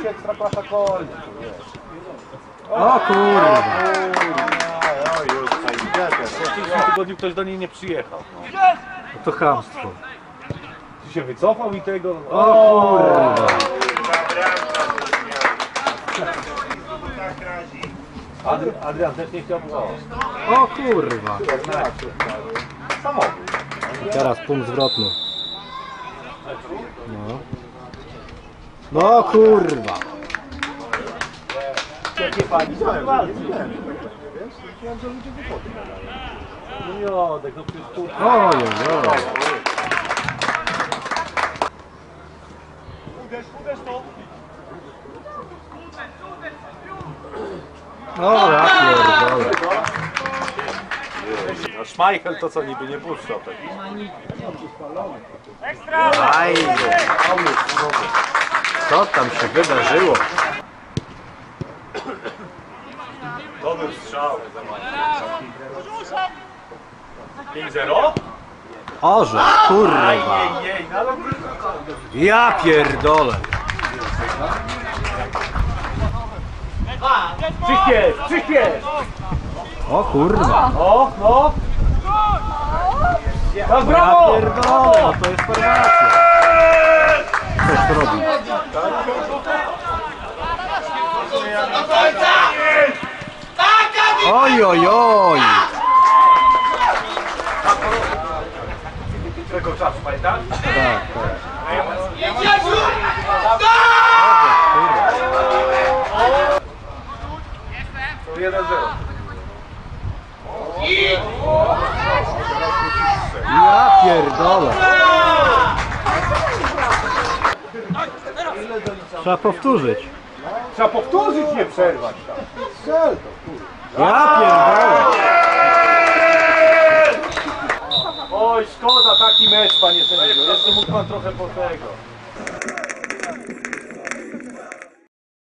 się Ekstraklasa kończy. O kurwa! W przyszłym tygodniu ktoś do niej nie przyjechał. No to chamstwo. Czy się wycofał i tego... O kurwa! Adrian też nie chciał było. O kurwa! Samochód. I teraz punkt zwrotny. No. No kurwa! Jakie pani walczy? No Jodek, no przecież tu... Ojej. Uderz to! O ja pierdolę. No Schmeichel to co niby nie puszczał tak. Aj, co tam się wydarzyło? Dobry strzał. 5-0? Orze, kurwa. Jej, ale... Ja pierdolę. Przyspiesz! O kurwa. O, no! No Ja brawo! pierdolę, no to jest formacja. Coś to robi. Oj. Którego czasu, pamiętasz? Tak. To 1-0. Ja pierdolę. Trzeba powtórzyć. Trzeba powtórzyć, nie przerwać. Ja pierdolę. Oj, szkoda taki mecz, panie sędzio. Jeszcze mógł pan trochę po tego.